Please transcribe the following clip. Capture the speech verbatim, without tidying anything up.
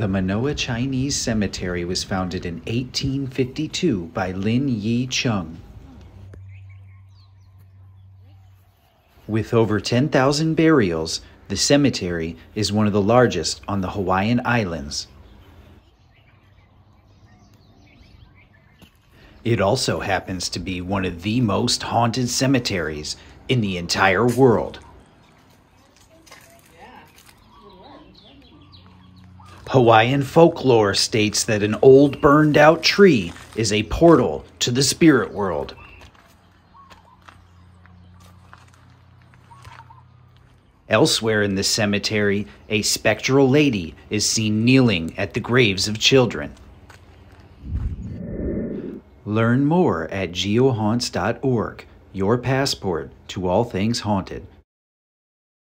The Manoa Chinese Cemetery was founded in eighteen fifty-two by Lin Yi Chung. With over ten thousand burials, the cemetery is one of the largest on the Hawaiian Islands. It also happens to be one of the most haunted cemeteries in the entire world. Hawaiian folklore states that an old burned-out tree is a portal to the spirit world. Elsewhere in the cemetery, a spectral lady is seen kneeling at the graves of children. Learn more at geohaunts dot org, your passport to all things haunted.